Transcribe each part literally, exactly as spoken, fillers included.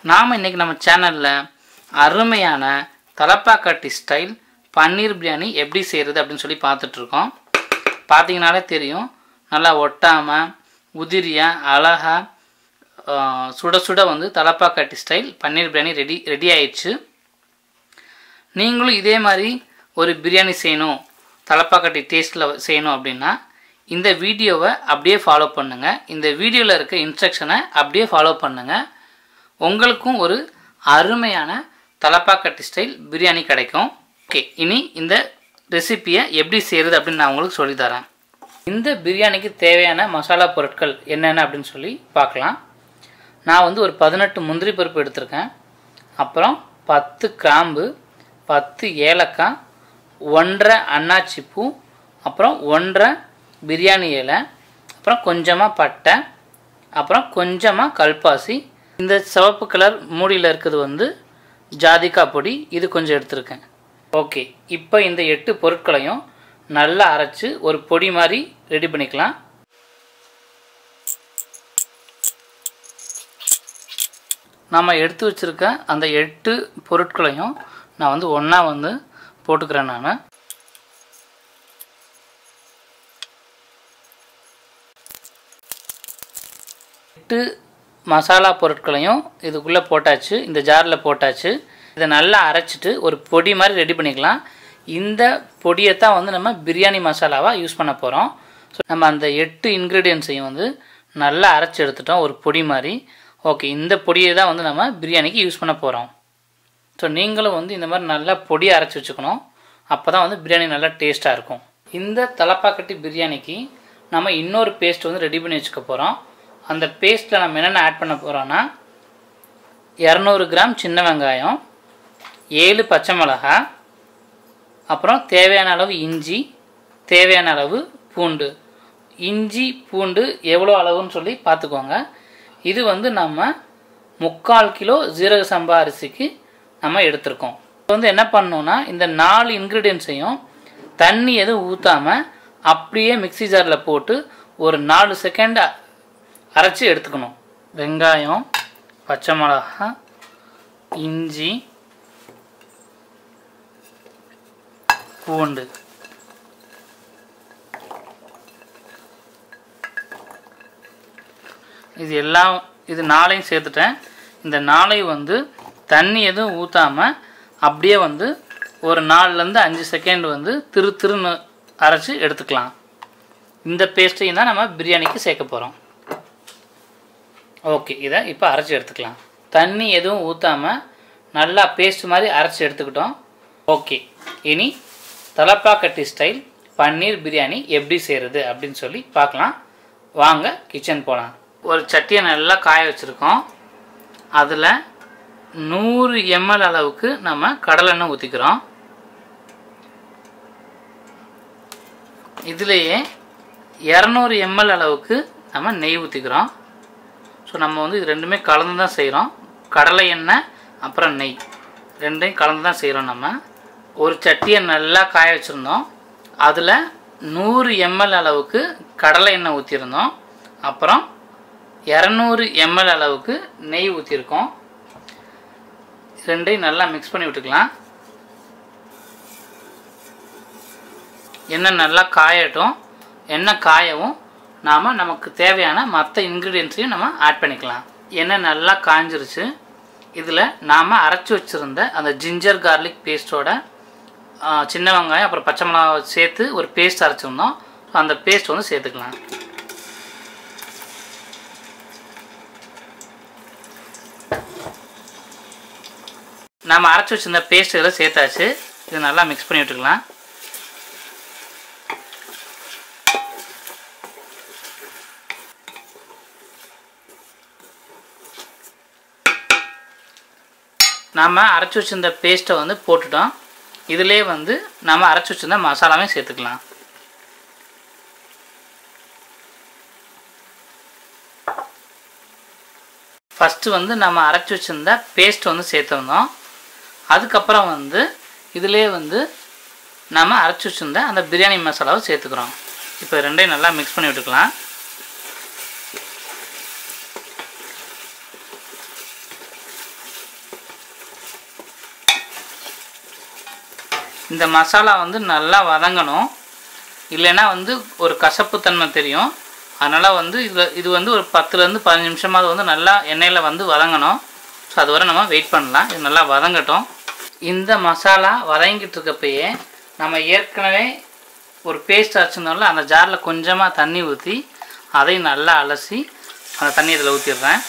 நாம் இன்றைக்கி நம்ம சேனலில் அருமையான தலப்பாக்கட்டி ஸ்டைல் பன்னீர் பிரியாணி எப்படி செய்கிறது அப்படின்னு சொல்லி பார்த்துட்ருக்கோம். பார்த்தீங்கனாலே தெரியும், நல்லா ஒட்டாமல் உதிரியாக அழகாக சுட சுட வந்து Thalappakatti style paneer biryani ready ready ஆயிடுச்சு. நீங்களும் இதே மாதிரி ஒரு பிரியாணி செய்யணும், தலப்பாக்கட்டி டேஸ்ட்டில் செய்யணும் அப்படின்னா இந்த வீடியோவை அப்படியே ஃபாலோ பண்ணுங்கள். இந்த வீடியோவில் இருக்க இன்ஸ்ட்ரக்ஷனை அப்படியே ஃபாலோ பண்ணுங்கள். உங்களுக்கும் ஒரு அருமையான தலப்பாக்கட்டி ஸ்டைல் பிரியாணி கிடைக்கும். ஓகே, இனி இந்த ரெசிப்பியை எப்படி செய்கிறது அப்படின்னு நான் உங்களுக்கு சொல்லித்தரேன். இந்த பிரியாணிக்கு தேவையான மசாலா பொருட்கள் என்னென்ன அப்படின்னு சொல்லி பார்க்கலாம். நான் வந்து ஒரு பதினெட்டு முந்திரி பருப்பு எடுத்திருக்கேன். அப்புறம் பத்து கிராம்பு, பத்து ஏலக்காய், ஒன்றரை அன்னாச்சி பூ, அப்புறம் ஒன்றரை பிரியாணி இலை, அப்புறம் கொஞ்சமாக பட்டை, அப்புறம் கொஞ்சமாக கல்பாசி. இந்த சிவப்பு கலர் மூடியில் இருக்கிறது வந்து ஜாதிக்காய் பொடி, இது கொஞ்சம் எடுத்திருக்கேன். ஓகே, இப்போ இந்த எட்டு பொருட்களையும் நல்லா அரைச்சி ஒரு பொடி மாதிரி ரெடி பண்ணிக்கலாம். நம்ம எடுத்து வச்சுருக்க அந்த எட்டு பொருட்களையும் நான் வந்து ஒன்றா வந்து போட்டுக்கிறேன். நான் எட்டு மசாலா பொருட்களையும் இதுக்குள்ளே போட்டாச்சு, இந்த ஜாரில் போட்டாச்சு. இதை நல்லா அரைச்சிட்டு ஒரு பொடி மாதிரி ரெடி பண்ணிக்கலாம். இந்த பொடியை தான் வந்து நம்ம பிரியாணி மசாலாவாக யூஸ் பண்ண போகிறோம். ஸோ நம்ம அந்த எட்டு இன்க்ரீடியன்ஸையும் வந்து நல்லா அரைச்சி எடுத்துட்டோம் ஒரு பொடி மாதிரி. ஓகே, இந்த பொடியை தான் வந்து நம்ம பிரியாணிக்கு யூஸ் பண்ண போகிறோம். ஸோ நீங்களும் வந்து இந்த மாதிரி நல்லா பொடியை அரைச்சி வச்சுக்கணும். அப்போ தான் வந்து பிரியாணி நல்லா டேஸ்ட்டாக இருக்கும். இந்த தலப்பாக்கட்டி பிரியாணிக்கு நம்ம இன்னொரு பேஸ்ட் வந்து ரெடி பண்ணி வச்சுக்க போகிறோம். அந்த பேஸ்ட்டில் நம்ம என்னென்ன ஆட் பண்ண போகிறோன்னா, இரநூறு கிராம் சின்ன வெங்காயம், ஏழு பச்சை மிளகாய், அப்புறம் தேவையான அளவு இஞ்சி, தேவையான அளவு பூண்டு. இஞ்சி பூண்டு எவ்வளோ அளவுன்னு சொல்லி பார்த்துக்கோங்க. இது வந்து நம்ம முக்கால் கிலோ ஜீரக சம்பா அரிசிக்கு நம்ம எடுத்திருக்கோம். இப்போ வந்து என்ன பண்ணோன்னா, இந்த நாலு இன்க்ரீடியன்ஸையும் தண்ணி எதுவும் ஊற்றாமல் அப்படியே மிக்சி ஜாரில் போட்டு ஒரு நாலு செகண்ட் அரைச்சி எடுத்துக்கணும். வெங்காயம், பச்சை மிளகாய், இஞ்சி, பூண்டு. இது எல்லாம் இது நாளையும் சேர்த்துட்டேன். இந்த நாளை வந்து தண்ணி எதுவும் ஊற்றாமல் அப்படியே வந்து ஒரு நாலுலேருந்து அஞ்சு செகண்ட் வந்து திரு திருன்னு அரைச்சி எடுத்துக்கலாம். இந்த பேஸ்ட்டையும் தான் நம்ம பிரியாணிக்கு சேர்க்க போகிறோம். ஓகே, இதை இப்போ அரைச்சி எடுத்துக்கலாம். தண்ணி எதுவும் ஊற்றாமல் நல்லா பேஸ்ட் மாதிரி அரைச்சி எடுத்துக்கிட்டோம். ஓகே, இனி தலப்பாக்கட்டி ஸ்டைல் பன்னீர் பிரியாணி எப்படி செய்கிறது அப்படின்னு சொல்லி பார்க்கலாம். வாங்க கிச்சன் போகலாம். ஒரு சட்டியை நல்லா காய வச்சுருக்கோம். அதில் நூறு எம்எல் அளவுக்கு நம்ம கடலெண்ணெய் ஊற்றிக்கிறோம். இதுலேயே இரநூறு எம்எல் அளவுக்கு நம்ம நெய் ஊற்றிக்கிறோம். ஸோ நம்ம வந்து இது ரெண்டுமே கலந்து தான் செய்கிறோம். கடலை எண்ணெய் அப்புறம் நெய் ரெண்டையும் கலந்து தான் செய்கிறோம். நம்ம ஒரு சட்டியை நல்லா காய வச்சுருந்தோம். அதில் நூறு எம்எல் அளவுக்கு கடலை எண்ணெய் ஊற்றிருந்தோம். அப்புறம் இரநூறு எம்எல் அளவுக்கு நெய் ஊற்றிருக்கோம். ரெண்டையும் நல்லா மிக்ஸ் பண்ணி விட்டுக்கலாம். எண்ணெய் நல்லா காயட்டும். எண்ணெய் காயவும் நாம் நமக்கு தேவையான மற்ற இன்க்ரீடியன்ஸையும் நம்ம ஆட் பண்ணிக்கலாம். எண்ணெய் நல்லா காஞ்சிருச்சு. இதில் நாம் அரைச்சி வச்சுருந்த அந்த ஜிஞ்சர் கார்லிக் பேஸ்ட்டோட சின்ன வெங்காயம் அப்புறம் பச்சை மிளகாய் சேர்த்து ஒரு பேஸ்ட் அரைச்சிருந்தோம். அந்த பேஸ்ட் வந்து சேர்த்துக்கலாம். நாம் அரைச்சி வச்சுருந்த பேஸ்ட் இதில் சேர்த்தாச்சு. இது நல்லா மிக்ஸ் பண்ணி விட்டுக்கலாம். நாம் அரைச்சி வச்சுருந்த பேஸ்ட்டை வந்து போட்டுட்டோம். இதிலே வந்து நம்ம அரைச்சி வச்சுருந்த மசாலாவையும் சேர்த்துக்கலாம். ஃபஸ்ட்டு வந்து நம்ம அரைச்சி வச்சுருந்த பேஸ்ட் வந்து சேர்த்துருந்தோம். அதுக்கப்புறம் வந்து இதிலே வந்து நம்ம அரைச்சி வச்சுருந்த அந்த பிரியாணி மசாலாவை சேர்த்துக்கிறோம். இப்போ ரெண்டையும் நல்லா மிக்ஸ் பண்ணி விட்டுக்கலாம். இந்த மசாலா வந்து நல்லா வதங்கணும், இல்லைன்னா வந்து ஒரு கசப்புத்தன்மை தெரியும். அதனால் வந்து இது இது வந்து ஒரு பத்துலேருந்து பதினஞ்சு நிமிஷமாவது வந்து நல்லா எண்ணெயில் வந்து வதங்கணும். ஸோ அது வரை நம்ம வெயிட் பண்ணலாம். இது நல்லா வதங்கட்டும். இந்த மசாலா வதங்கிட்டு இருக்கப்பயே நம்ம ஏற்கனவே ஒரு பேஸ்ட் அரைச்சிருந்தோம்ல, அந்த ஜாரில் கொஞ்சமாக தண்ணி ஊற்றி அதையும் நல்லா அலசி அந்த தண்ணி இதில் ஊற்றிடுறேன்.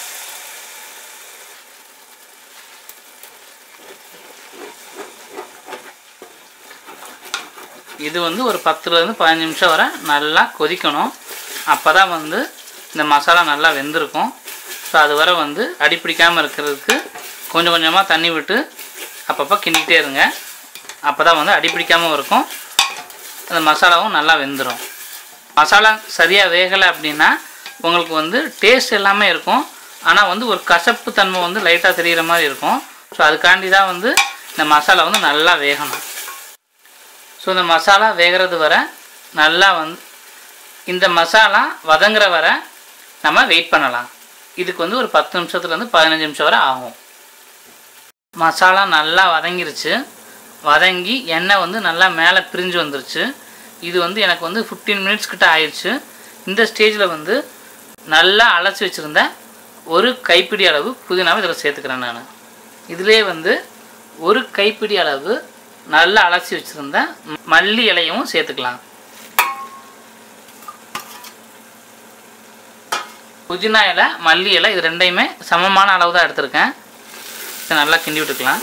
இது வந்து ஒரு பத்துலேருந்து பதினஞ்சு நிமிஷம் வரை நல்லா கொதிக்கணும். அப்போ தான் வந்து இந்த மசாலா நல்லா வெந்திருக்கும். ஸோ அது வரை வந்து அடிப்பிடிக்காமல் இருக்கிறதுக்கு கொஞ்சம் கொஞ்சமாக தண்ணி விட்டு அப்பப்போ கிண்டிக்கிட்டே இருங்க. அப்போ தான் வந்து அடிப்பிடிக்காமல் இருக்கும், அந்த மசாலாவும் நல்லா வெந்துடும். மசாலா சரியாக வேகலை அப்படின்னா உங்களுக்கு வந்து டேஸ்ட் எல்லாமே இருக்கும், ஆனால் வந்து ஒரு கசப்பு தன்மை வந்து லைட்டாக தெரிகிற மாதிரி இருக்கும். ஸோ அதுக்காண்டி தான் வந்து இந்த மசாலா வந்து நல்லா வேகணும். ஸோ இந்த மசாலா வேகிறது வரை நல்லா வந்து இந்த மசாலா வதங்குற வரை நம்ம வெயிட் பண்ணலாம். இதுக்கு வந்து ஒரு பத்து நிமிஷத்துலேருந்து பதினஞ்சு நிமிஷம் வரை ஆகும். மசாலா நல்லா வதங்கிருச்சு. வதங்கி எண்ணெய் வந்து நல்லா மேலே பிரிஞ்சு வந்துருச்சு. இது வந்து எனக்கு வந்து ஃபிஃப்டீன் மினிட்ஸ் கிட்ட ஆயிடுச்சு. இந்த ஸ்டேஜில் வந்து நல்லா அலசி வச்சுருந்த ஒரு கைப்பிடி அளவு புதினாவை இதில் சேர்த்துக்கிறேன். நான் இதிலே வந்து ஒரு கைப்பிடி அளவு நல்லா அலசி வச்சுருந்த மல்லி இலையும் சேர்த்துக்கலாம். புதினா இலை, மல்லி இலை இது ரெண்டையுமே சமமான அளவு தான் எடுத்திருக்கேன். இதை நல்லா கிண்டி விட்டுக்கலாம்.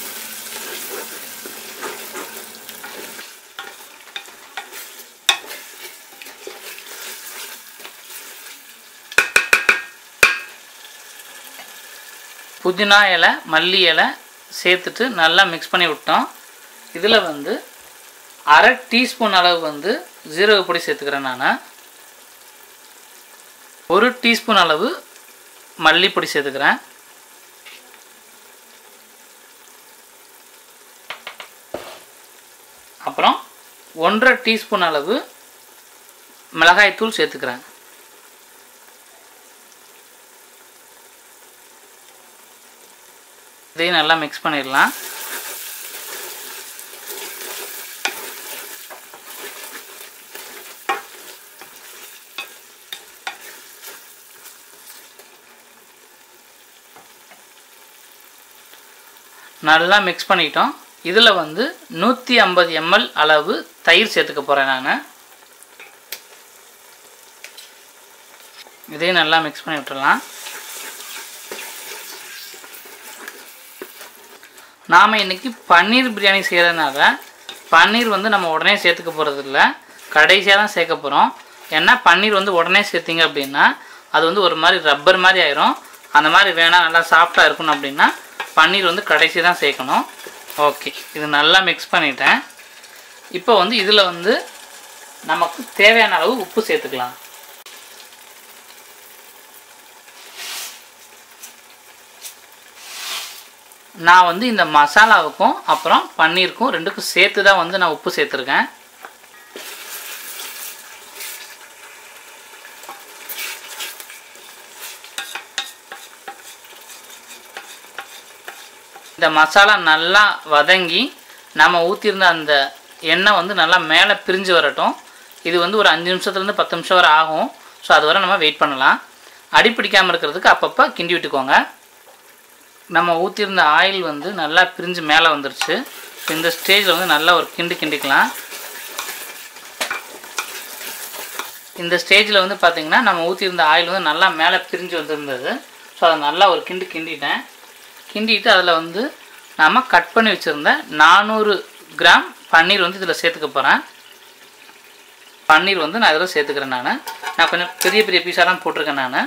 புதினா இலை, மல்லி இலை சேர்த்துட்டு நல்லா மிக்ஸ் பண்ணி விட்டோம். இதில் வந்து அரை டீஸ்பூன் அளவு வந்து ஜீரக பொடி சேர்த்துக்கிறேன். நான் ஒரு டீஸ்பூன் அளவு மல்லிப்பொடி சேர்த்துக்கிறேன். அப்புறம் ஒன்றரை டீஸ்பூன் அளவு மிளகாய்த்தூள் சேர்த்துக்கிறேன். இதையும் நல்லா மிக்ஸ் பண்ணிடலாம். நல்லா மிக்ஸ் பண்ணிட்டோம். இதில் வந்து நூற்றி ஐம்பது எம்எல் அளவு தயிர் சேர்த்துக்க போகிறேன். நான் இதையும் நல்லா மிக்ஸ் பண்ணி விட்டுடலாம். நாம் இன்றைக்கி பன்னீர் பிரியாணி செய்கிறதுனால பன்னீர் வந்து நம்ம உடனே சேர்த்துக்க போகிறதில்ல, கடைசியாக தான் சேர்க்க போகிறோம். ஏன்னா பன்னீர் வந்து உடனே சேர்த்திங்க அப்படின்னா அது வந்து ஒரு மாதிரி ரப்பர் மாதிரி ஆயிரும். அந்த மாதிரி வேணால் நல்லா சாஃப்டாக இருக்கணும் அப்படின்னா பன்னீர் வந்து கடைசி தான் சேர்க்கணும். ஓகே, இது நல்லா மிக்ஸ் பண்ணிட்டேன். இப்போ வந்து இதில் வந்து நமக்கு தேவையான அளவு உப்பு சேர்த்துக்கலாம். நான் வந்து இந்த மசாலாவுக்கும் அப்புறம் பன்னீருக்கும் ரெண்டுக்கும் சேர்த்து தான் வந்து நான் உப்பு சேர்த்துருக்கேன். இந்த மசாலா நல்லா வதங்கி நம்ம ஊற்றிருந்த அந்த எண்ணெய் வந்து நல்லா மேலே பிரிஞ்சு வரட்டும். இது வந்து ஒரு அஞ்சு நிமிஷத்துலேருந்து பத்து நிமிஷம் வரை ஆகும். ஸோ அது வரை நம்ம வெயிட் பண்ணலாம். அடி பிடிக்காமல் இருக்கிறதுக்கு அப்பப்போ கிண்டி விட்டுக்கோங்க. நம்ம ஊற்றிருந்த ஆயில் வந்து நல்லா பிரிஞ்சு மேலே வந்துருச்சு. ஸோ இந்த ஸ்டேஜில் வந்து நல்லா ஒரு கிண்டு கிண்டிக்கலாம். இந்த ஸ்டேஜில் வந்து பார்த்திங்கன்னா நம்ம ஊற்றிருந்த ஆயில் வந்து நல்லா மேலே பிரிஞ்சு வந்துருந்தது. ஸோ அதை நல்லா ஒரு கிண்டு கிண்டிட்டேன். கிண்டிட்டு அதில் வந்து நாம் கட் பண்ணி வச்சுருந்த நானூறு கிராம் பன்னீர் வந்து இதில் சேர்த்துக்க போகிறேன். பன்னீர் வந்து நான் இதில் சேர்த்துக்கிறேன். நான் நான் கொஞ்சம் பெரிய பெரிய பீஸாக தான் போட்டிருக்கேன். நான்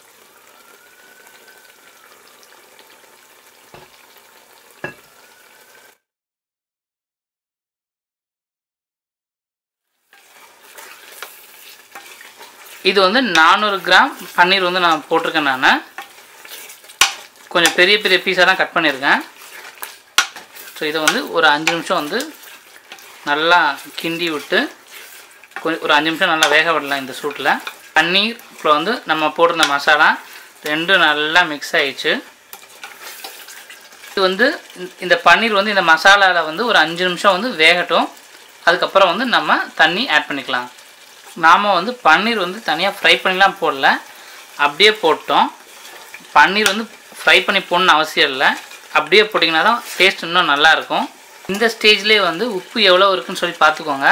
இது வந்து நானூறு கிராம் பன்னீர் வந்து நான் போட்டிருக்கேன். நான் கொஞ்சம் பெரிய பெரிய பீஸாக தான் கட் பண்ணியிருக்கேன். ஸோ இதை வந்து ஒரு அஞ்சு நிமிஷம் வந்து நல்லா கிண்டி விட்டு கொஞ்சம் ஒரு அஞ்சு நிமிஷம் நல்லா வேக விடலாம். இந்த சூட்டில் பன்னீர் இப்போ வந்து நம்ம போட்டிருந்த மசாலா ரெண்டும் நல்லா மிக்ஸ் ஆகிடுச்சு. இது வந்து இந்த பன்னீர் வந்து இந்த மசாலாவில் வந்து ஒரு அஞ்சு நிமிஷம் வந்து வேகட்டும். அதுக்கப்புறம் வந்து நம்ம தண்ணி ஆட் பண்ணிக்கலாம். நாம் வந்து பன்னீர் வந்து தனியாக ஃப்ரை பண்ணிலாம் போடல, அப்படியே போட்டோம். பன்னீர் வந்து ஃப்ரை பண்ணி போடணும்னு அவசியம் இல்லை, அப்படியே போட்டிங்கன்னா தான் டேஸ்ட் இன்னும் நல்லாயிருக்கும். இந்த ஸ்டேஜ்லேயே வந்து உப்பு எவ்வளோ இருக்குன்னு சொல்லி பார்த்துக்கோங்க.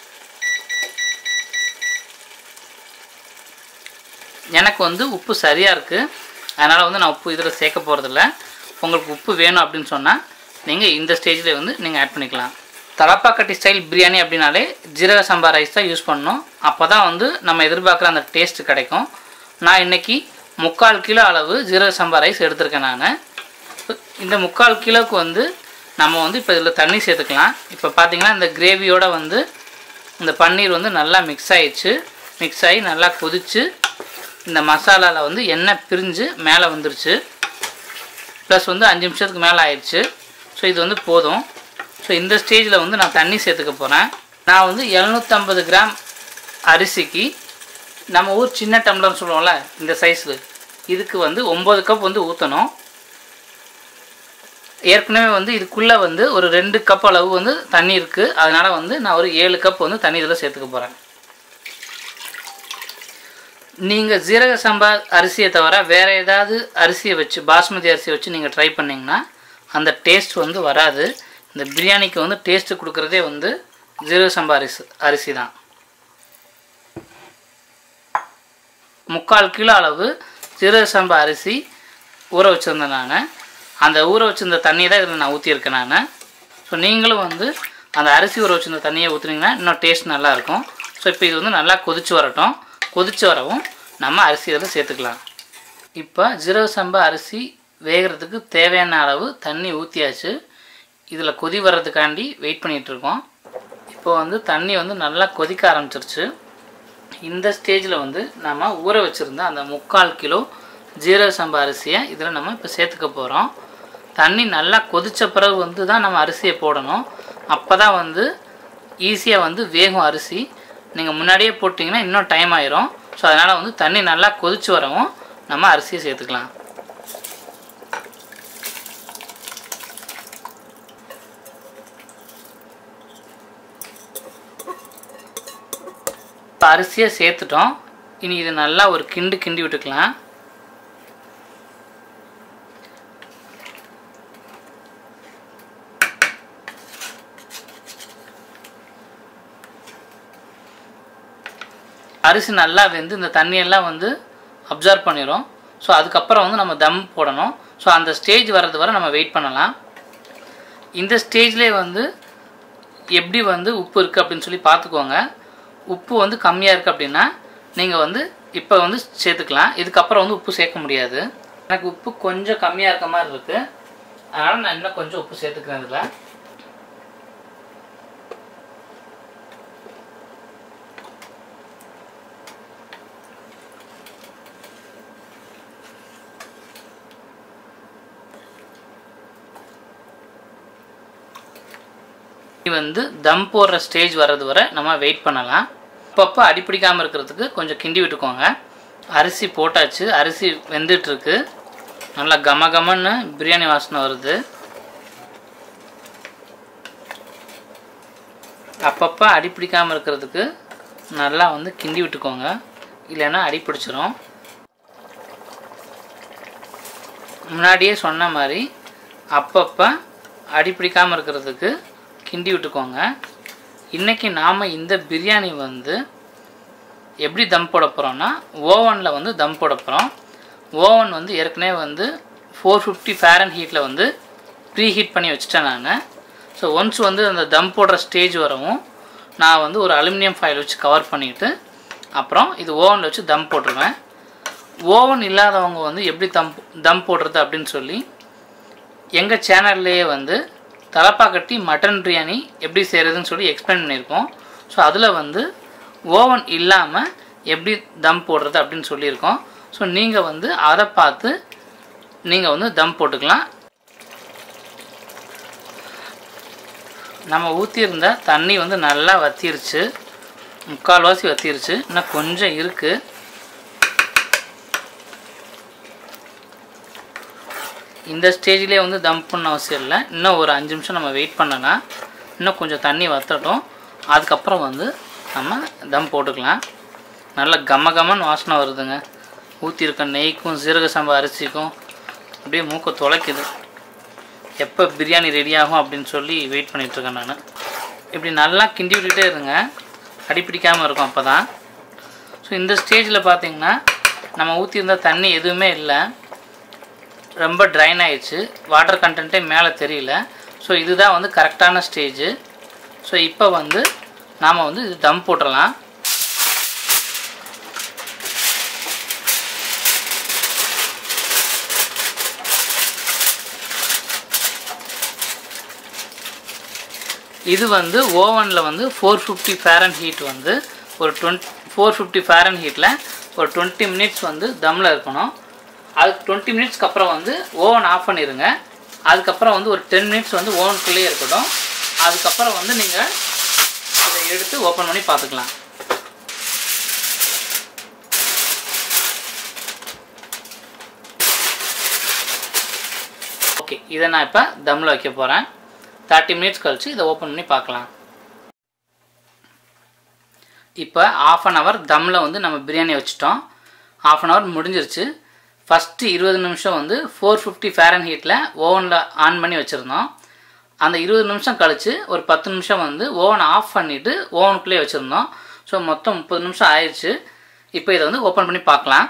எனக்கு வந்து உப்பு சரியாக இருக்குது, அதனால் வந்து நான் உப்பு இதில் சேர்க்க போகிறதில்ல. உங்களுக்கு உப்பு வேணும் அப்படின்னு சொன்னால் நீங்கள் இந்த ஸ்டேஜில் வந்து நீங்கள் ஆட் பண்ணிக்கலாம். தலப்பாக்கட்டி ஸ்டைல் பிரியாணி அப்படின்னாலே ஜீரக சம்பா ரைஸ் தான் யூஸ் பண்ணணும். அப்போ தான் வந்து நம்ம எதிர்பார்க்குற அந்த டேஸ்ட்டு கிடைக்கும். நான் இன்றைக்கி முக்கால் கிலோ அளவு ஜீரக சம்பா ரைஸ் எடுத்திருக்கேன். நான் இந்த முக்கால் கிலோவுக்கு வந்து நம்ம வந்து இப்போ இதில் தண்ணி சேர்த்துக்கலாம். இப்போ பார்த்திங்கன்னா இந்த கிரேவியோடு வந்து இந்த பன்னீர் வந்து நல்லா மிக்ஸ் ஆகிடுச்சு. மிக்ஸ் ஆகி நல்லா கொதித்து இந்த மசாலாவில் வந்து எண்ணெய் பிரிஞ்சு மேலே வந்துருச்சு. ப்ளஸ் வந்து அஞ்சு நிமிஷத்துக்கு மேலே ஆயிடுச்சு. ஸோ இது வந்து போதும். ஸோ இந்த ஸ்டேஜில் வந்து நான் தண்ணி சேர்த்துக்க போகிறேன். நான் வந்து எழுநூற்றம்பது கிராம் அரிசிக்கு நம்ம ஊர் சின்ன டம்ளர்னு சொல்லுவோம்ல, இந்த சைஸில் இதுக்கு வந்து ஒம்பது கப் வந்து ஊற்றணும். ஏற்கனவே வந்து இதுக்குள்ளே வந்து ஒரு ரெண்டு கப் அளவு வந்து தண்ணி இருக்குது. அதனால் வந்து நான் ஒரு ஏழு கப் வந்து தண்ணி இதில் சேர்த்துக்க போகிறேன். நீங்கள் ஜீரக சம்பா அரிசியை தவிர வேறு ஏதாவது அரிசியை வச்சு, பாஸ்மதி அரிசியை வச்சு நீங்கள் ட்ரை பண்ணிங்கன்னா அந்த டேஸ்ட் வந்து வராது. இந்த பிரியாணிக்கு வந்து டேஸ்ட்டு கொடுக்குறதே வந்து ஜீரக சம்பா அரிசி அரிசி தான். முக்கால் கிலோ அளவு ஜீரக சம்பா அரிசி ஊற வச்சுருந்தேன் நான். அந்த ஊற வச்சுருந்த தண்ணியை தான் இதில் நான் ஊற்றியிருக்கேன் நான். ஸோ நீங்களும் வந்து அந்த அரிசி ஊற வச்சுருந்த தண்ணியை ஊற்றுனீங்கன்னா இன்னும் டேஸ்ட் நல்லாயிருக்கும். ஸோ இப்போ இது வந்து நல்லா கொதித்து வரட்டும். கொதித்து வரவும் நம்ம அரிசி இதில் சேர்த்துக்கலாம். இப்போ ஜீரக சம்பா அரிசி வேகிறதுக்கு தேவையான அளவு தண்ணி ஊற்றியாச்சு. இதில் கொதி வர்றதுக்காண்டி வெயிட் பண்ணிகிட்ருக்கோம். இப்போ வந்து தண்ணி வந்து நல்லா கொதிக்க ஆரம்பிச்சிருச்சு. இந்த ஸ்டேஜில் வந்து நம்ம ஊற வச்சுருந்த அந்த முக்கால் கிலோ ஜீரக சம்பா அரிசியை இதில் நம்ம இப்போ சேர்த்துக்க போகிறோம். தண்ணி நல்லா கொதித்த பிறகு வந்து தான் நம்ம அரிசியை போடணும். அப்போ தான் வந்து ஈஸியாக வந்து வேகும் அரிசி. நீங்கள் முன்னாடியே போட்டிங்கன்னா இன்னும் டைம் ஆயிரும். ஸோ அதனால் வந்து தண்ணி நல்லா கொதித்து வரவும் நம்ம அரிசியை சேர்த்துக்கலாம். இப்போ அரிசியை சேர்த்துட்டோம். இனி இது நல்லா ஒரு கிண்டு கிண்டி விட்டுக்கலாம். அரிசி நல்லா வெந்து இந்த தண்ணியெல்லாம் வந்து அப்சர்வ் பண்ணிடும். ஸோ அதுக்கப்புறம் வந்து நம்ம தம் போடணும். ஸோ அந்த ஸ்டேஜ் வர்றது வரை நம்ம வெயிட் பண்ணலாம். இந்த ஸ்டேஜ்லேயே வந்து எப்படி வந்து உப்பு இருக்குது அப்படின்னு சொல்லி பார்த்துக்கோங்க. உப்பு வந்து கம்மியாக இருக்குது அப்படின்னா நீங்கள் வந்து இப்போ வந்து சேர்த்துக்கலாம். இதுக்கப்புறம் வந்து உப்பு சேர்க்க முடியாது. எனக்கு உப்பு கொஞ்சம் கம்மியாக இருக்க மாதிரி இருக்குது, அதனால் நான் இன்னும் கொஞ்சம் உப்பு சேர்த்துக்கிறேன் இதில். வந்து தம் போடுற ஸ்டேஜ் வர்றது வரை நம்ம வெயிட் பண்ணலாம். அப்பப்போ அடிப்பிடிக்காமல் இருக்கிறதுக்கு கொஞ்சம் கிண்டி விட்டுக்கோங்க. அரிசி போட்டாச்சு, அரிசி வெந்துட்டுருக்கு. நல்லா கம கமன்னு பிரியாணி வாசனை வருது. அப்பப்போ அடிப்பிடிக்காமல் இருக்கிறதுக்கு நல்லா வந்து கிண்டி விட்டுக்கோங்க, இல்லைன்னா அடி பிடிச்சிரும். முன்னாடியே சொன்ன மாதிரி அப்பப்போ அடிப்பிடிக்காமல் இருக்கிறதுக்கு கிண்டி விட்டுக்கோங்க. இன்றைக்கி நாம் இந்த பிரியாணி வந்து எப்படி தம் போட போகிறோன்னா ஓவனில் வந்து தம் போட போகிறோம். ஓவன் வந்து ஏற்கனவே வந்து ஃபோர் ஃபிஃப்டி ஃபேரன் ஹீட்டில் வந்து ப்ரீ ஹீட் பண்ணி வச்சுட்டேன் நான். ஸோ ஒன்ஸ் வந்து அந்த தம் போடுற ஸ்டேஜ் வரவும் நான் வந்து ஒரு அலுமினியம் ஃபாயில் வச்சு கவர் பண்ணிவிட்டு அப்புறம் இது ஓவனில் வச்சு தம் போட்டுருவேன். ஓவன் இல்லாதவங்க வந்து எப்படி தம் தம் போடுறது அப்படின்னு சொல்லி எங்கள் சேனல்லையே வந்து தலப்பாக்கட்டி மட்டன் பிரியாணி எப்படி செய்கிறதுன்னு சொல்லி எக்ஸ்பிளைன் பண்ணியிருக்கோம். ஸோ அதில் வந்து ஓவன் இல்லாமல் எப்படி தம் போடுறது அப்படின்னு சொல்லியிருக்கோம். ஸோ நீங்கள் வந்து அதை பார்த்து நீங்கள் வந்து தம் போட்டுக்கலாம். நம்ம ஊற்றியிருந்த தண்ணி வந்து நல்லா வற்றிருச்சு, முக்கால்வாசி வற்றிருச்சு. இன்னும் கொஞ்சம் இருக்குது. இந்த ஸ்டேஜ்லேயே வந்து தம் பண்ண அவசியம் இல்லை. இன்னும் ஒரு அஞ்சு நிமிஷம் நம்ம வெயிட் பண்ணனா இன்னும் கொஞ்சம் தண்ணி வற்றட்டும். அதுக்கப்புறம் வந்து நம்ம தம் போட்டுக்கலாம். நல்ல கம கமன்னு வாசனை வருதுங்க. ஊற்றிருக்க நெய்க்கும் சீரக சம்பா அரிசிக்கும் அப்படியே மூக்க தொலைக்குது. எப்போ பிரியாணி ரெடி ஆகும் அப்படின்னு சொல்லி வெயிட் பண்ணிகிட்ருக்கேன் நான். இப்படி நல்லா கிண்டி விட்டுகிட்டே இருங்க, அடிப்பிடிக்காமல் இருக்கும் அப்போ தான். ஸோ இந்த ஸ்டேஜில் பார்த்திங்கன்னா நம்ம ஊற்றிருந்த தண்ணி எதுவுமே இல்லை, ரொம்ப ட்ரைன் ஆயிடுச்சு. வாட்டர் கண்டென்ட்டே மேலே தெரியல. ஸோ இதுதான் வந்து கரெக்டான ஸ்டேஜு. ஸோ இப்போ வந்து நாம் வந்து இது தம் போட்டுடலாம். இது வந்து ஓவனில் வந்து ஃபோர் ஃபிஃப்டி ஃபேரன் ஹீட் வந்து ஒரு டுவெண்ட் ஃபோர் ஃபிஃப்டி ஃபேரன் ஹீட்டில் ஒரு டுவெண்ட்டி மினிட்ஸ் வந்து தம்மில் இருக்கணும். அதுக்கு டுவெண்ட்டி மினிட்ஸ்க்கு அப்புறம் வந்து ஓவன் ஆஃப் பண்ணிடுங்க. அதுக்கப்புறம் வந்து ஒரு டென் மினிட்ஸ் வந்து ஓவனுக்குள்ளேயே இருக்கட்டும். அதுக்கப்புறம் வந்து நீங்கள் இதை எடுத்து ஓப்பன் பண்ணி பார்த்துக்கலாம். ஓகே, இதை நான் இப்போ தம்மில் வைக்க போகிறேன். தேர்ட்டி மினிட்ஸ் கழிச்சு இதை ஓப்பன் பண்ணி பார்க்கலாம். இப்போ ஆஃப் அன் ஹவர் தம்மில் வந்து நம்ம பிரியாணி வச்சுட்டோம். ஆஃப் அன் ஹவர் முடிஞ்சிருச்சு. ஃபஸ்ட்டு இருபது நிமிஷம் வந்து ஃபோர் ஃபிஃப்டி ஃபேரன் ஹீட்டில் ஓவனில் ஆன் பண்ணி வச்சுருந்தோம். அந்த இருபது நிமிஷம் கழித்து ஒரு பத்து நிமிஷம் வந்து ஓவனை ஆஃப் பண்ணிவிட்டு ஓவனுக்குள்ளே வச்சுருந்தோம். ஸோ மொத்தம் முப்பது நிமிஷம் ஆயிடுச்சு. இப்போ இதை வந்து ஓப்பன் பண்ணி பார்க்கலாம்.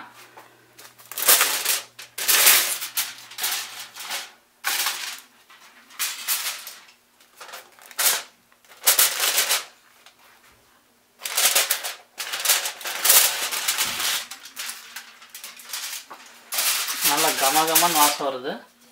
நல்லா கம கமன்னு வாசம் வருது.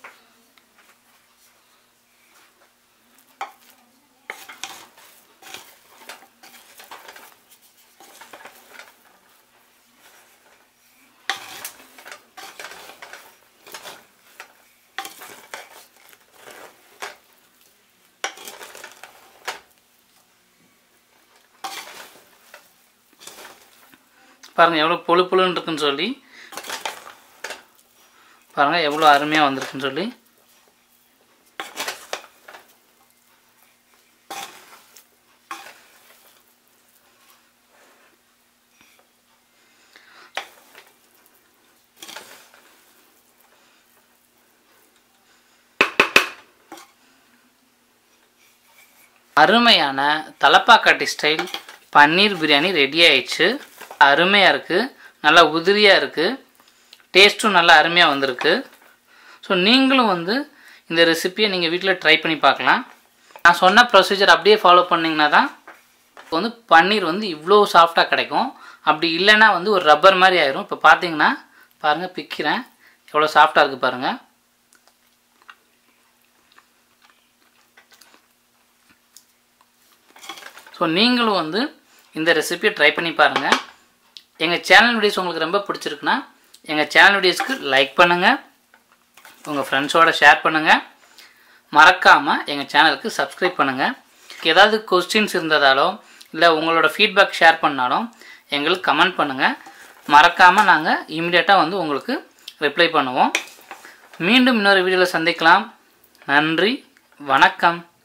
பாருங்கள் எவ்வளோ பொழு பொழுன்னு இருக்குன்னு சொல்லி, பாருங்கள் எவ்வளோ அருமையாக வந்திருக்குன்னு சொல்லி. அருமையான தலப்பாக்கட்டி ஸ்டைல் பன்னீர் பிரியாணி ரெடி ஆயிடுச்சு. அருமையாக இருக்குது, நல்லா உதிரியாக இருக்குது, டேஸ்ட்டும் நல்லா அருமையாக வந்திருக்கு. ஸோ நீங்களும் வந்து இந்த ரெசிப்பியை நீங்கள் வீட்டில் ட்ரை பண்ணி பார்க்கலாம். நான் சொன்ன ப்ரொசீஜர் அப்படியே ஃபாலோ பண்ணிங்கன்னா தான் வந்து பன்னீர் வந்து இவ்வளோ சாஃப்டாக கிடைக்கும். அப்படி இல்லைன்னா வந்து ஒரு ரப்பர் மாதிரி ஆயிரும். இப்போ பார்த்தீங்கன்னா பாருங்கள், பிக்கிறேன் எவ்வளோ சாஃப்டாக இருக்குது பாருங்கள். ஸோ நீங்களும் வந்து இந்த ரெசிப்பியை ட்ரை பண்ணி பாருங்கள். எங்கள் சேனல் வீடியோஸ் உங்களுக்கு ரொம்ப பிடிச்சிருக்குன்னா எங்கள் சேனல் வீடியோஸ்க்கு லைக் பண்ணுங்கள், உங்கள் ஃப்ரெண்ட்ஸோடு ஷேர் பண்ணுங்கள், மறக்காமல் எங்கள் சேனலுக்கு சப்ஸ்கிரைப் பண்ணுங்கள். ஏதாவது கொஸ்டின்ஸ் இருந்ததாலோ இல்லை உங்களோட ஃபீட்பேக் ஷேர் பண்ணாலும் எங்களுக்கு கமெண்ட் பண்ணுங்கள். மறக்காமல் நாங்கள் இமீடியட்டாக வந்து உங்களுக்கு ரிப்ளை பண்ணுவோம். மீண்டும் இன்னொரு வீடியோவில் சந்திக்கலாம். நன்றி, வணக்கம்.